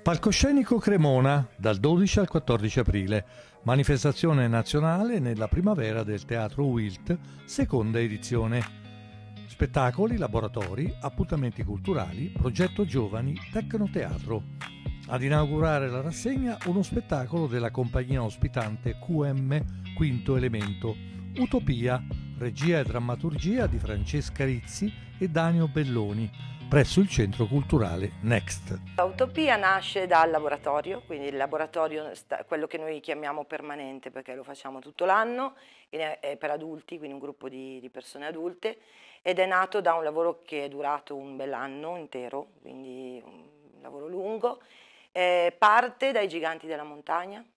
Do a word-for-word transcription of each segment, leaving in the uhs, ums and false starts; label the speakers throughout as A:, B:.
A: Palcoscenico Cremona, dal dodici al quattordici aprile, manifestazione nazionale nella primavera del Teatro Wilt, seconda edizione. Spettacoli, laboratori, appuntamenti culturali, progetto giovani, tecnoteatro. Ad inaugurare la rassegna uno spettacolo della compagnia ospitante Q M Quinto Elemento, Utopia, regia e drammaturgia di Francesca Rizzi e Danio Belloni, presso il centro culturale Next.
B: Utopia nasce dal laboratorio, quindi il laboratorio, quello che noi chiamiamo permanente perché lo facciamo tutto l'anno, è per adulti, quindi un gruppo di, di persone adulte, ed è nato da un lavoro che è durato un bell'anno intero, quindi un lavoro lungo. Eh, parte dai Giganti della Montagna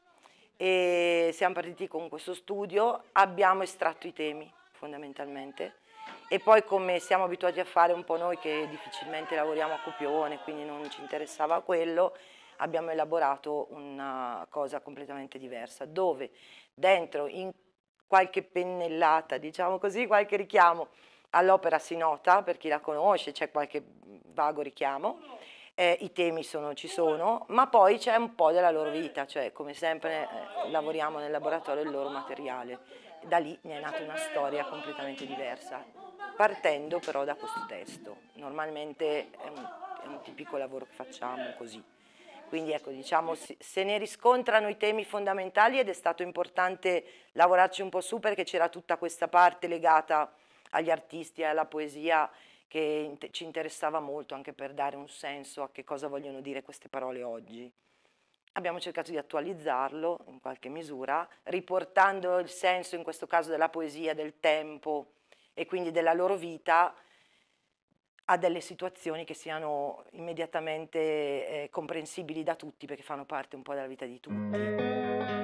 B: e siamo partiti con questo studio, abbiamo estratto i temi fondamentalmente. E poi, come siamo abituati a fare un po' noi che difficilmente lavoriamo a copione, quindi non ci interessava quello, abbiamo elaborato una cosa completamente diversa, dove dentro, in qualche pennellata, diciamo così, qualche richiamo all'opera si nota, per chi la conosce c'è qualche vago richiamo, eh, i temi sono, ci sono, ma poi c'è un po' della loro vita, cioè come sempre eh, lavoriamo nel laboratorio il loro materiale. Da lì ne è nata una storia completamente diversa, partendo però da questo testo. Normalmente è un, è un tipico lavoro che facciamo così. Quindi ecco, diciamo, se ne riscontrano i temi fondamentali ed è stato importante lavorarci un po' su perché c'era tutta questa parte legata agli artisti e alla poesia che ci interessava molto anche per dare un senso a che cosa vogliono dire queste parole oggi. Abbiamo cercato di attualizzarlo in qualche misura, riportando il senso in questo caso della poesia, del tempo e quindi della loro vita a delle situazioni che siano immediatamente eh, comprensibili da tutti perché fanno parte un po' della vita di tutti.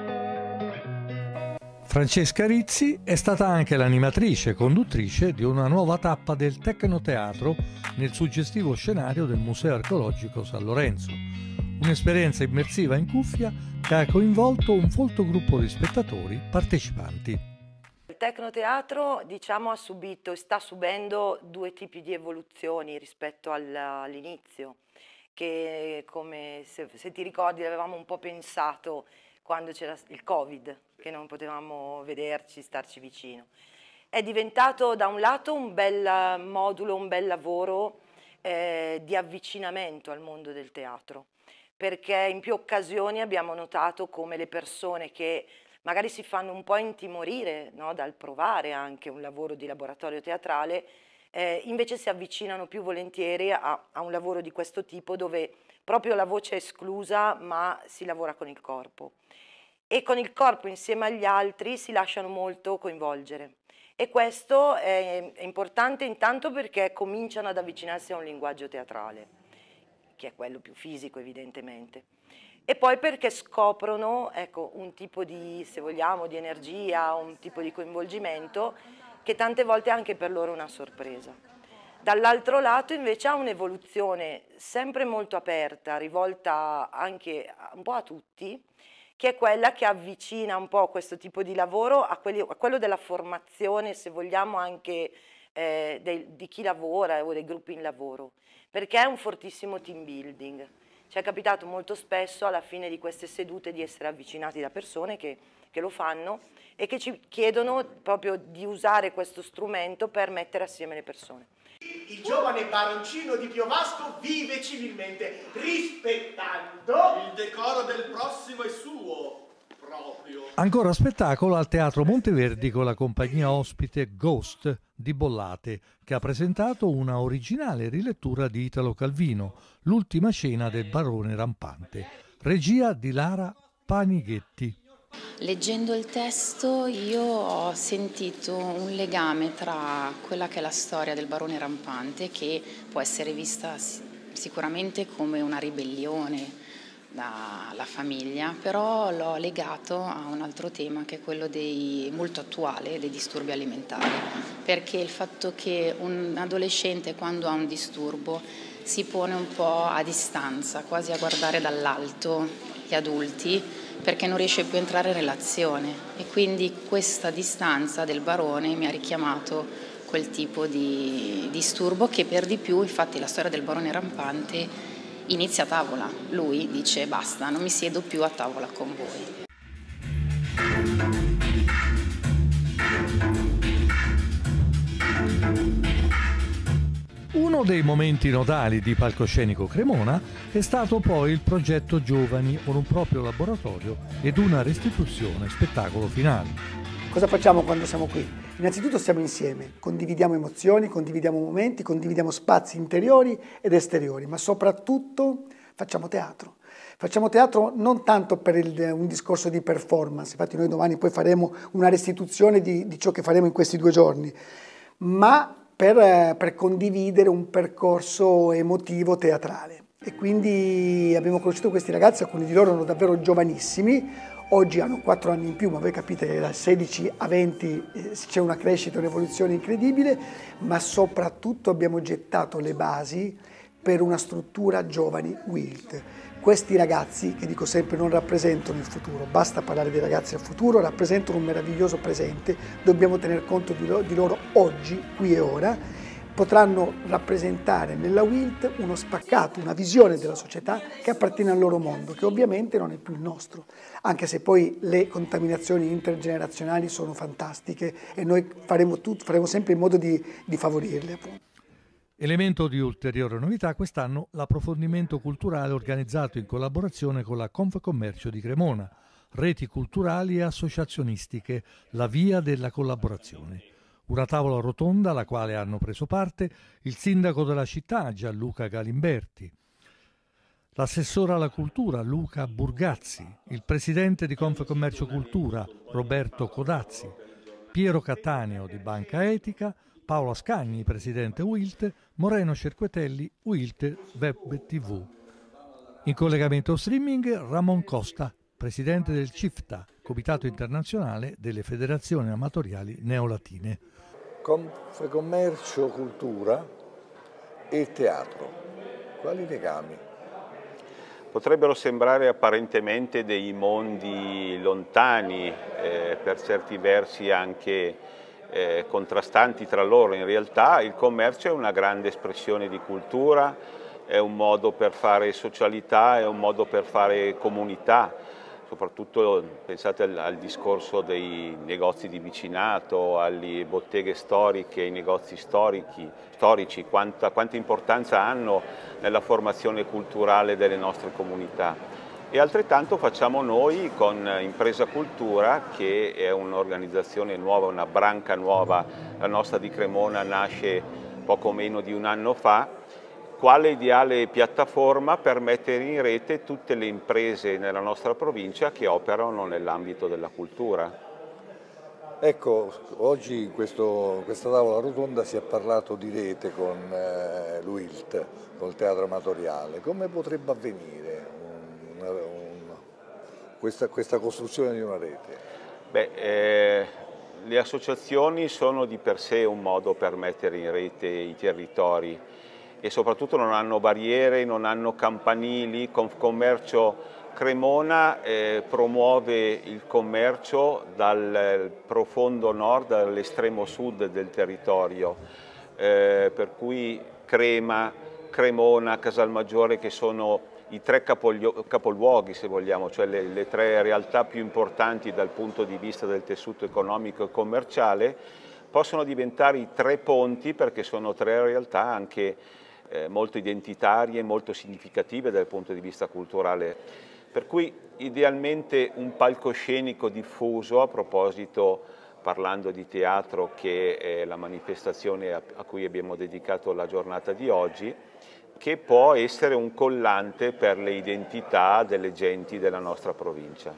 A: Francesca Rizzi è stata anche l'animatrice e conduttrice di una nuova tappa del Tecnoteatro nel suggestivo scenario del Museo Archeologico San Lorenzo. Un'esperienza immersiva in cuffia che ha coinvolto un folto gruppo di spettatori partecipanti.
B: Il Tecnoteatro, diciamo, ha subito e sta subendo due tipi di evoluzioni rispetto all'inizio, che come se, se ti ricordi avevamo un po' pensato quando c'era il Covid, che non potevamo vederci, starci vicino. È diventato da un lato un bel modulo, un bel lavoro eh, di avvicinamento al mondo del teatro, perché in più occasioni abbiamo notato come le persone che magari si fanno un po' intimorire, no, dal provare anche un lavoro di laboratorio teatrale, eh, invece si avvicinano più volentieri a, a un lavoro di questo tipo dove proprio la voce è esclusa ma si lavora con il corpo. E con il corpo insieme agli altri si lasciano molto coinvolgere. E questo è, è importante intanto perché cominciano ad avvicinarsi a un linguaggio teatrale, che è quello più fisico evidentemente, e poi perché scoprono, ecco, un tipo di, se vogliamo, di energia, un tipo di coinvolgimento che tante volte è anche per loro una sorpresa. Dall'altro lato invece ha un'evoluzione sempre molto aperta, rivolta anche un po' a tutti, che è quella che avvicina un po' questo tipo di lavoro a, quelli, a quello della formazione, se vogliamo anche eh, dei, di chi lavora o dei gruppi in lavoro, perché è un fortissimo team building. Ci è capitato molto spesso alla fine di queste sedute di essere avvicinati da persone che, che lo fanno e che ci chiedono proprio di usare questo strumento per mettere assieme le persone.
C: Il giovane baroncino di Piovasco vive civilmente, rispettando
D: il decoro del prossimo è suo, proprio.
A: Ancora spettacolo al Teatro Monteverdi con la compagnia ospite Ghost di Bollate, che ha presentato una originale rilettura di Italo Calvino, L'ultima cena del barone rampante, regia di Lara Panighetti.
E: Leggendo il testo io ho sentito un legame tra quella che è la storia del barone rampante, che può essere vista sicuramente come una ribellione dalla famiglia, però l'ho legato a un altro tema che è quello dei, molto attuale, dei disturbi alimentari, perché il fatto che un adolescente quando ha un disturbo si pone un po' a distanza, quasi a guardare dall'alto gli adulti, perché non riesce più a entrare in relazione, e quindi questa distanza del barone mi ha richiamato quel tipo di disturbo che per di più, infatti la storia del barone rampante inizia a tavola. Lui dice basta, non mi siedo più a tavola con voi.
A: Uno dei momenti nodali di Palcoscenico Cremona è stato poi il progetto Giovani, con un proprio laboratorio ed una restituzione spettacolo finale.
F: Cosa facciamo quando siamo qui? Innanzitutto stiamo insieme, condividiamo emozioni, condividiamo momenti, condividiamo spazi interiori ed esteriori, ma soprattutto facciamo teatro. Facciamo teatro non tanto per il, un discorso di performance, infatti noi domani poi faremo una restituzione di, di ciò che faremo in questi due giorni, ma per, per condividere un percorso emotivo teatrale. E quindi abbiamo conosciuto questi ragazzi, alcuni di loro erano davvero giovanissimi, oggi hanno quattro anni in più, ma voi capite che da sedici a venti eh, c'è una crescita, un'evoluzione incredibile, ma soprattutto abbiamo gettato le basi per una struttura Giovani Wilt. Questi ragazzi, che dico sempre non rappresentano il futuro, basta parlare dei ragazzi del futuro, rappresentano un meraviglioso presente, dobbiamo tener conto di loro, di loro oggi, qui e ora, potranno rappresentare nella Wilt uno spaccato, una visione della società che appartiene al loro mondo, che ovviamente non è più il nostro, anche se poi le contaminazioni intergenerazionali sono fantastiche e noi faremo, tutto, faremo sempre in modo di, di favorirle, appunto.
A: Elemento di ulteriore novità quest'anno l'approfondimento culturale organizzato in collaborazione con la Confcommercio di Cremona, reti culturali e associazionistiche, la via della collaborazione. Una tavola rotonda alla quale hanno preso parte il sindaco della città Gianluca Galimberti, l'assessore alla cultura Luca Burgazzi, il presidente di Confcommercio Cultura Roberto Codazzi, Piero Cattaneo di Banca Etica, Paolo Ascagni, presidente Wilt, Moreno Cerquetelli, Wilt Web tivù. In collegamento streaming Ramon Costa, presidente del CIFTA, Comitato Internazionale delle Federazioni Amatoriali Neolatine.
G: Confcommercio, cultura e teatro, quali legami?
H: Potrebbero sembrare apparentemente dei mondi lontani, eh, per certi versi anche eh, contrastanti tra loro. In realtà il commercio è una grande espressione di cultura, è un modo per fare socialità, è un modo per fare comunità. Soprattutto pensate al, al discorso dei negozi di vicinato, alle botteghe storiche, ai negozi storici, storici quanta, quanta importanza hanno nella formazione culturale delle nostre comunità. E altrettanto facciamo noi con Impresa Cultura, che è un'organizzazione nuova, una branca nuova, la nostra di Cremona nasce poco meno di un anno fa, quale ideale piattaforma per mettere in rete tutte le imprese nella nostra provincia che operano nell'ambito della cultura.
G: Ecco, oggi in questo, questa tavola rotonda si è parlato di rete con eh, l'Wilt, con il teatro amatoriale. Come potrebbe avvenire una, una, questa, questa costruzione di una rete?
H: Beh, eh, le associazioni sono di per sé un modo per mettere in rete i territori e soprattutto non hanno barriere, non hanno campanili. Confcommercio Cremona eh, promuove il commercio dal profondo nord all'estremo sud del territorio, eh, per cui Crema, Cremona, Casalmaggiore, che sono i tre capoluoghi, se vogliamo, cioè le, le tre realtà più importanti dal punto di vista del tessuto economico e commerciale, possono diventare i tre ponti, perché sono tre realtà anche eh, molto identitarie, molto significative dal punto di vista culturale. Per cui idealmente un palcoscenico diffuso, a proposito, parlando di teatro, che è la manifestazione a, a cui abbiamo dedicato la giornata di oggi, che può essere un collante per le identità delle genti della nostra provincia.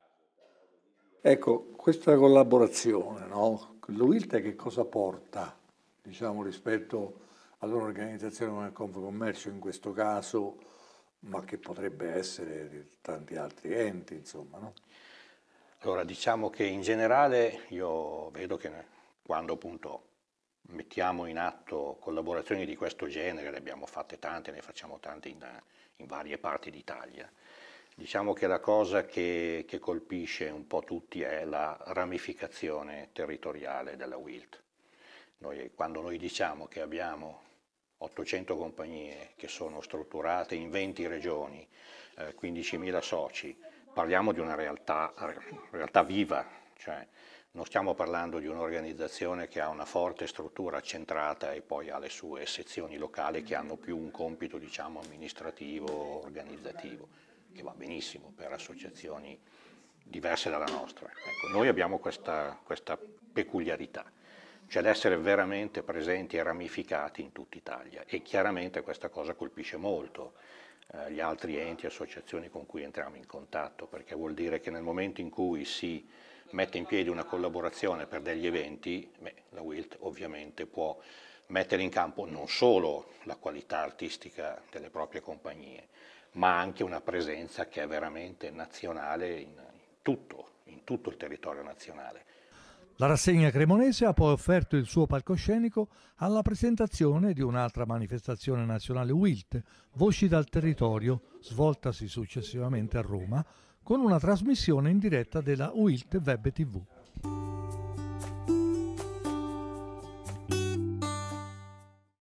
G: Ecco, questa collaborazione, no? L'Wilt che cosa porta, diciamo, rispetto ad un'organizzazione come Confcommercio in questo caso, ma che potrebbe essere di tanti altri enti, insomma, no?
I: Allora, diciamo che in generale io vedo che quando appunto mettiamo in atto collaborazioni di questo genere, ne abbiamo fatte tante, ne facciamo tante in, in varie parti d'Italia, diciamo che la cosa che, che colpisce un po' tutti è la ramificazione territoriale della Wilt. Noi, quando noi diciamo che abbiamo ottocento compagnie che sono strutturate in venti regioni, eh, quindicimila soci, parliamo di una realtà, realtà viva, cioè non stiamo parlando di un'organizzazione che ha una forte struttura centrata e poi ha le sue sezioni locali che hanno più un compito, diciamo, amministrativo, organizzativo, che va benissimo per associazioni diverse dalla nostra. Ecco, noi abbiamo questa, questa peculiarità, cioè l'essere veramente presenti e ramificati in tutta Italia, e chiaramente questa cosa colpisce molto eh, gli altri enti e associazioni con cui entriamo in contatto, perché vuol dire che nel momento in cui si mette in piedi una collaborazione per degli eventi, beh, la Wilt ovviamente può mettere in campo non solo la qualità artistica delle proprie compagnie, ma anche una presenza che è veramente nazionale in tutto, in tutto il territorio nazionale.
A: La rassegna cremonese ha poi offerto il suo palcoscenico alla presentazione di un'altra manifestazione nazionale Wilt, Voci dal Territorio, svoltasi successivamente a Roma, con una trasmissione in diretta della Wilt Web tivù.